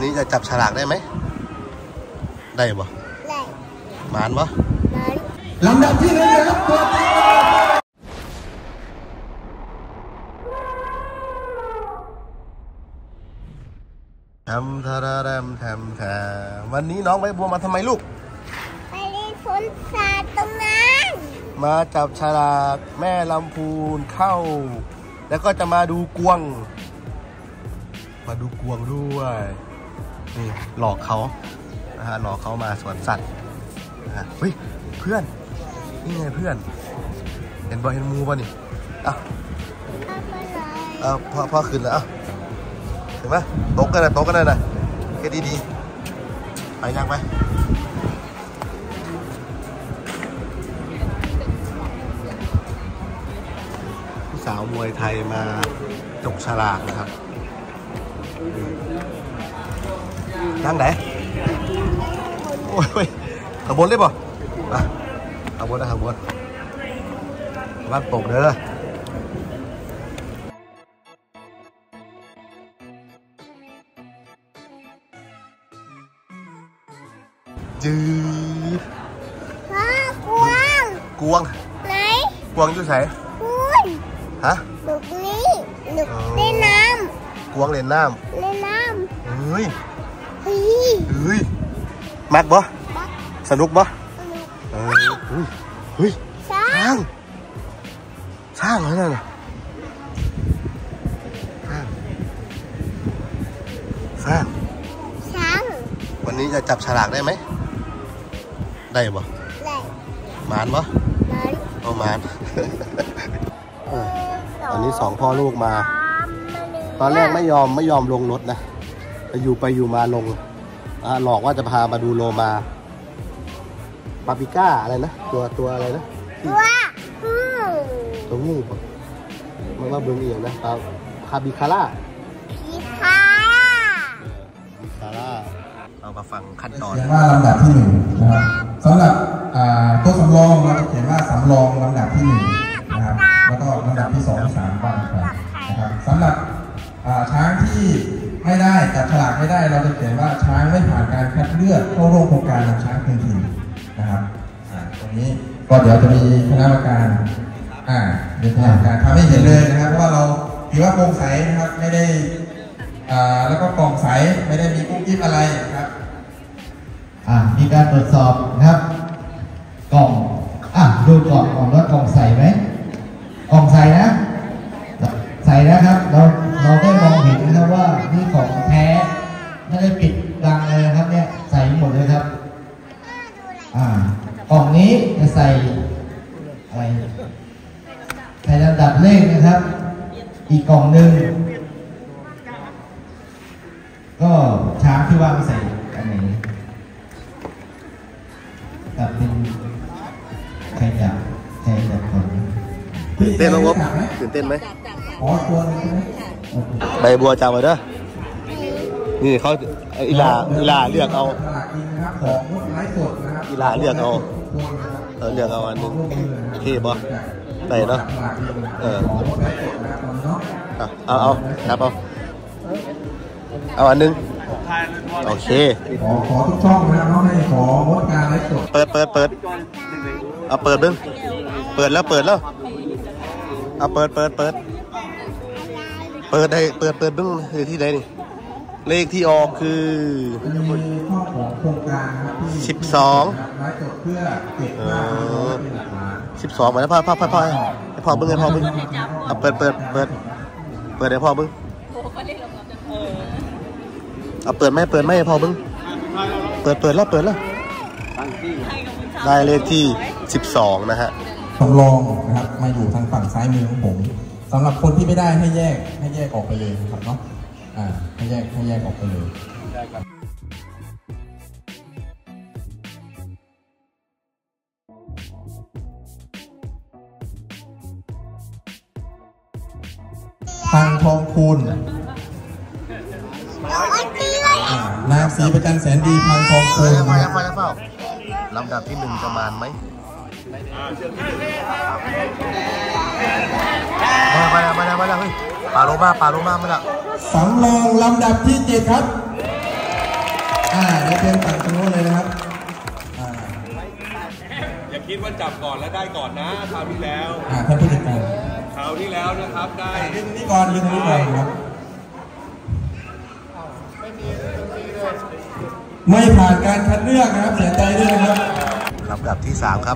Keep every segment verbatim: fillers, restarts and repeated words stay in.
นี้จะจับฉลากได้ไหมได้บ่ได้หมานบ่ลำดับที่หนึ่งนะครับตัวจริงทำทาราแรมทำทาวันนี้น้องใบบัวมาทำไมลูกไปเล่นฝนสาดตรงนั้นมาจับฉลากแม่ลำพูนเข้าแล้วก็จะมาดูกวงมาดูกวงด้วยนี่หลอกเขานะฮะหลอกเขามาสวนสัตว์นะฮะเฮ้ยเพื่อนนี่ไงเพื่อนเห็นบอลเห็นมูป่ะนี่อ่ะอ่ะพ่อพ่อขึ้นแล้วอ่ะเห็นไหมโต๊ะกันนะโต๊ะกันนะแค่ดีๆไปยังไปผู้สาวมวยไทยมาจกฉลากนะครับนั่งไหนโอ้ยขบวนเลยป่ะมาขบวนนะขบวนบ้านปกเด้อจืดพ่อกวงกวงไหนกวงอยู่ไหนคุณฮะหนุกนี้หนุกเล่นน้ำกวงเล่นน้ำเล่นน้ำเฮ้ยเฮ้ยเฮ้ยมักบ่สนุกบ่เฮ้ยเฮ้ยช้างช้างอะไรน่ะช้างช้างช้างวันนี้จะจับฉลากได้ไหมได้บ่ได้หมานบ่หมานเอาหมานอันนี้สองพ่อลูกมาตอนแรกไม่ยอมไม่ยอมลงรถนะไปอยู่ไปอยู่มาลงหลอกว่าจะพามาดูโลมาปาปิก้าอะไรนะตัวตัวอะไรนะตัวงูตัวงูป่ะมันว่าเบื้องเอียงนะคาบิคาร่าบิคาบิคาร่าเรามาฟังขั้นตอนเขียนว่าลำดับที่หนึ่งนะครับสำหรับตัวสำรองเราจะเขียนว่าสำรองลำดับที่หนึ่งนะครับแล้วก็ลำดับที่สองสามบ้างไปนะครับสำหรับช้างที่ไม่ได้จับฉลากไม่ได้เราจะเขียนว่าช้างไม่ผ่านการคัดเลือกเข้าร่วมโครงการนำช้างคืนถิ่นนะครับตรงนี้ก็เดี๋ยวจะมีคณะกรรมการอ่าเป็นคณะกรรมการทำให้เห็นเลยนะครับเพราะว่าเราถือว่าโปร่งใสนะครับไม่ได้อ่าแล้วก็กล่องใสไม่ได้มีกุ๊กกิ๊บอะไรครับอ่ามีการตรวจสอบนะครับกล่องอ่ะดูกล่องกล่องว่ากล่องใสไหมกล่องใสนะใส่นะครับเราเราได้มองเห็นนะครับว่านี่ของแท้ไม่ได้ปิดดังเลยนะครับเนี่ยใส่หมดเลยครับอ่ากล่องนี้จะใส่อะไรใส่ลำดับเลขนะครับอีกกล่องหนึ่งก็ช้างที่ว่างใส่อันไหนกับเป็นใครจับใครจับก่อนตื่นเต้นไหมวะตื่นเต้นไหมอ๋อตัวนี้ใบบัวจำไว้เด้อนี่เขาอีลาอีลาเลือกเอาอีลาเลือกเอาเออเลือกเอาอันนึงเท่บ่ได้เนาะเออเอาเอาครับเอาเอาอันนึงโอเคขอขอทุกช่องนะครับน้องให้ของดการไลฟ์สดเปิดเปิดเปิดเอาเปิดบึ้งเปิดแล้วเปิดแล้วเอาเปิดเปิดเปิดเปิดได้เปิดเปิดบึ้งคือที่ไหนนี่เลขที่ออกคือสิบสองสิบสองมาแล้วพ่อพ่อพ่อพ่อให้พ่อบึ้งให้พ่อบึ้งเอาเปิดเปิดเปิดเปิดให้พ่อบึ้งเอาเปิดไม่เปิดไม่ให้พ่อบึ้งเปิดเปิดแล้วเปิดแล้วได้เลขที่สิบสองนะฮะสำรองนะครับมาอยู่ทางฝั่งซ้ายมือของผมสำหรับคนที่ไม่ได้ให้แยกให้แยกออกไปเลยครับเนาะอ่าให้แยกให้แยกออกไปเลยทางทองคูณนางศรีประจันแสนดีทางทองคูณมาแล้วมาแล้วเปล่าลำดับที่หนึ่งประมาณไหมมาแล้วมาแล้วมาแล้วเฮ้ยปาโลมาปาโลมามาแล้วสำรองลำดับที่เจ็ดครับอ่าเดี๋ยวเตรียมตัดตรงโน้นเลยนะครับอ่าอย่าคิดว่าจับก่อนแล้วได้ก่อนนะคราวที่แล้วอ่าท่านผู้จัดการคราวที่แล้วนะครับได้ยืนนี่ก่อนยืนนี่ก่อนครับไม่ผ่านการคัดเลือกนะครับเสียใจด้วยนะครับลำดับที่สามครับ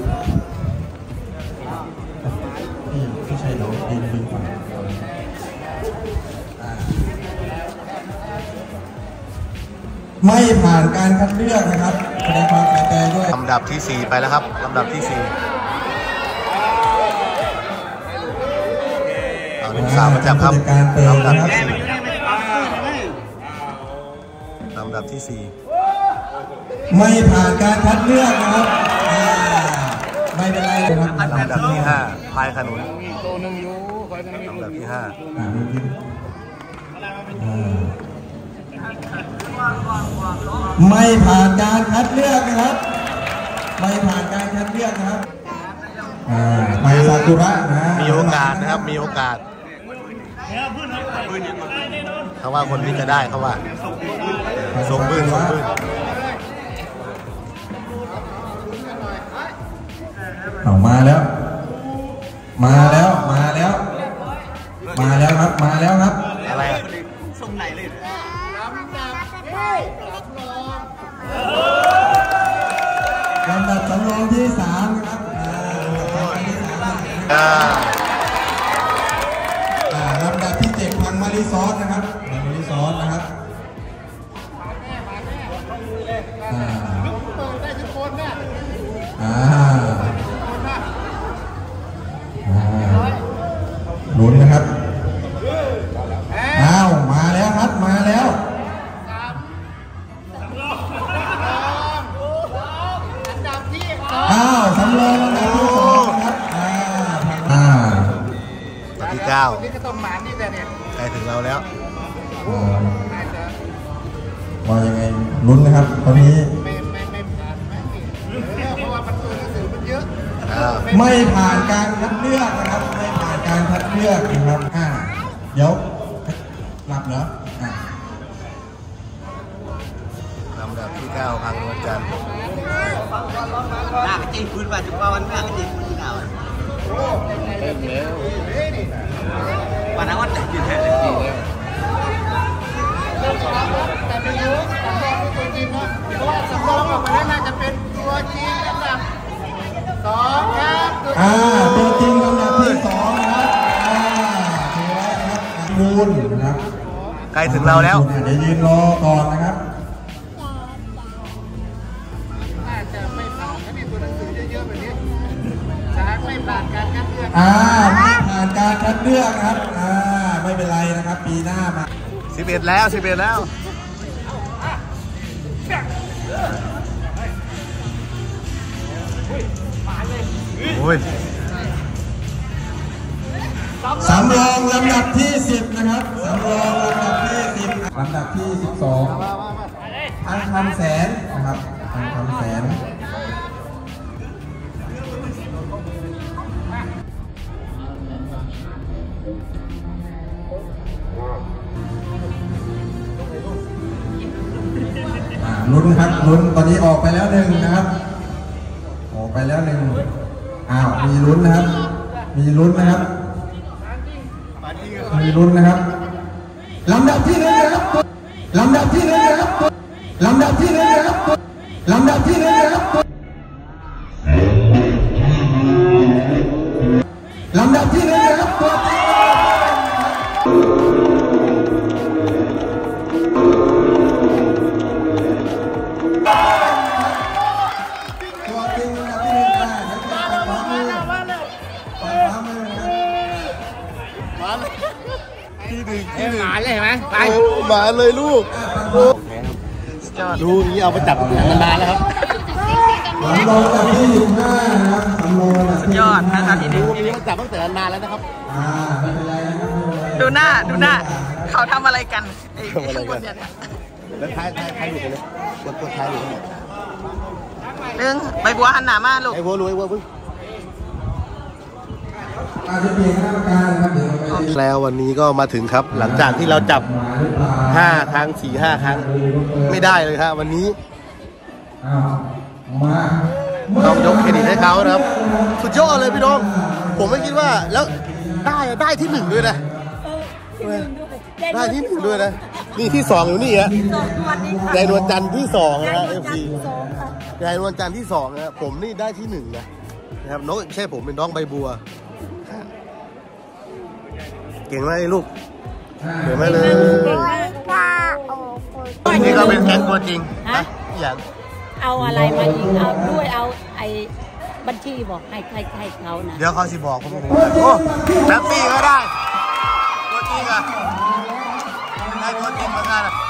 นี่ไม่ใช่เรายืนยืนฝั่งอ่าไม่ผ่านการคัดเลือกนะครับแสดงความเสียใจด้วยลำดับที่สี่ไปแล้วครับลำดับที่สี่เอาหนึ่งสามมาจับครับลำดับที่สี่ลำดับที่สี่ไม่ผ่านการคัดเลือกนะครับอ่าไม่เป็นไรนะครับลำดับที่ห้าพายขนุนลำดับที่ห้าอ่าไม่เป็นอ่าไม่ผ่านการคัดเลือกนะครับ ไม่ผ่านการคัดเลือกนะครับอ่าไปซากุระนะมีโอกาสนะครับมีโอกาสเขาว่าคนนี้จะได้เขาว่าส่งบื้นส่งบื้นเอามาแล้ว มาแล้วมาแล้ว มาแล้วครับมาแล้วครับอะไรอะลำดับสำรองที่สามนะครับอ่าลำดับสำรองที่สามอ่าอ่าลำดับที่เจ็ดพังมาริซอสนะครับพังมาริซอสนะครับอ่าอ่าอ่าลุ้นนะครับอ้าวมาแล้วครับมาแล้วอ้าวสำรองลำดับที่สองนะครับอ่าอ่าลำดับที่เก้าใกล้ถึงเราแล้วอ่าว่ายังไงลุ้นนะครับตอนนี้อ่าไม่ผ่านการคัดเลือกนะครับไม่ผ่านการคัดเลือกนะครับอ่าเดี๋ยวหลับเหรออ่าลำดับที่เก้าพังนวลจันทร์หน้ากระจีพื้นว่าจุกว่าวันหน้ากระจีพื้นที่เก่าวันนั้นวันไหนกินแท้เลยแต่ไม่รู้สำรองตัวจริงเนาะเพราะว่าสำรองออกมาแล้วน่าจะเป็นตัวจริงลำดับสองครับอ่าตัวจริงลำดับที่สองนะครับอ่าถือไว้นะครับมูลนะครับใกล้ถึงเราแล้วเดี๋ยวยืนรอก่อนนะครับน่าจะไม่ผ่านถ้ามีตัวหนังสือเยอะๆแบบนี้ช้างไม่ผ่านการคัดเลือกอ่าไม่ผ่านการคัดเลือกนะครับอ่าไม่เป็นไรนะครับปีหน้ามาสิบเอ็ดแล้วสิบเอ็ดแล้วโอ้ยสำรองลำดับที่สิบนะครับสำรองลำดับที่สิบลำดับที่สิบสองอันคำแสนนะครับอันคำแสนอ่าลุ้นครับลุ้นตอนนี้ออกไปแล้วหนึ่งนะครับออกไปแล้วหนึ่งอ้าวมีลุ้นนะครับมีลุ้นนะครับมีลุ้นนะครับลำดับที่หนึ่งนะครับลำดับที่หนึ่งนะครับลำดับที่หนึ่งนะครับลำดับที่หนึ่งนะครับลำดับที่หนึ่งนะครับตัวจริงตัวจริงลำดับที่หนึ่งอ่ะเดี๋ยวจะไปขวามือไปขวามือนะครับที่หนึ่งที่หนึ่งหมาเลยไหมไปโอ้มาเลยลูกดูอย่างนี้เอาไปจับนานๆแล้วครับสำรองลำดับที่สิบห้านะครับสำรองลำดับที่ยอดนะครับทีนี้ดูอย่างนี้มาจับตั้งแต่นานแล้วนะครับอ่าไม่เป็นไรนะครับไม่เป็นไรดูหน้าดูหน้าเขาทำอะไรกันไอ้ข้างบนเนี่ยแล้วท้ายท้ายท้ายอยู่กันเลยกดกดท้ายอยู่กันเลยเรื่องใบบัวหันหน้ามาลูกไอ้วัวรวยวัวพึ่งอาจจะเปลี่ยนคณะกรรมการนะครับเดี๋ยวเราไปแล้ววันนี้ก็มาถึงครับ หลังจากที่เราจับห้าครั้งสี่ห้าครั้งไม่ได้เลยครับวันนี้ต้องยกเครดิตให้เขานะครับสุดยอดเลยพี่น้องผมไม่คิดว่าแล้วได้ได้ที่หนึ่งด้วยนะได้ที่หนึ่งด้วยนะนี่ที่สองอยู่นี่ฮะยายนวลจันทร์ที่สองนะเอฟซียายนวลจันทร์ที่สองนะผมนี่ได้ที่หนึ่งนะนะครับน้องใช่ผมเป็นน้องใบบัวเก่งไหมลูกเก่งไหมเลยนี่ก็เป็นแก๊งตัวจริงนะอย่างเอาอะไรมาอีกเอาด้วยเอาไอ้บัญชีบอกให้ใครใครเขานะเดี๋ยวเขาสิบอกผมผมโอ้แท็กซี่ก็ได้ตัวจริงอ่ะได้ตัวจริงเหมือนกันอ่ะ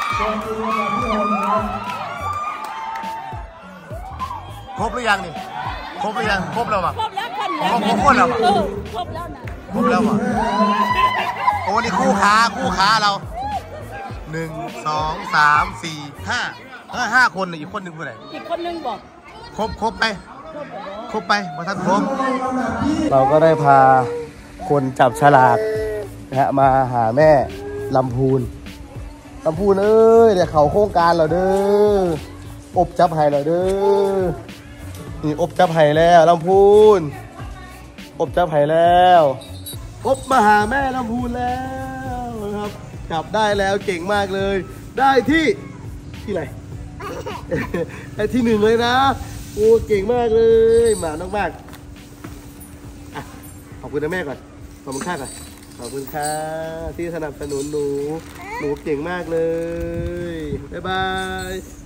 ครบหรือยังนี่ครบหรือยังครบแล้วมั้งครบแล้วคนแล้วครบคนแล้วมั้งครบแล้วนะครบแล้วมั้งโอ้นี่คู่ค้าคู่ค้าเราหนึ่งสองสามสี่ห้าเออห้าคนอีกคนหนึ่งคนไหนอีกคนนึงบอกครบครบไปครบไปมาทันครบเราก็ได้พาคนจับฉลากนะฮะมาหาแม่ลำพูนลำพูนเอ้ยเดี๋ยวเขาโครงการเราเด้ออบจับไห่เราเด้อนี่อบจับไห่แล้วลำพูนอบจับไห่แล้วอบมาหาแม่ลำพูนแล้วนะครับจับได้แล้วเก่งมากเลยได้ที่ที่ไหน ได้ที่หนึ่งเลยนะโอ้เก่งมากเลยหมาน้องมากอ่ะขอบคุณนะแม่ก่อนขอบคุณค่าก่อนขอบคุณค่ะที่สนับสนุนหนูหนูเก่งมากเลยบ๊ายบาย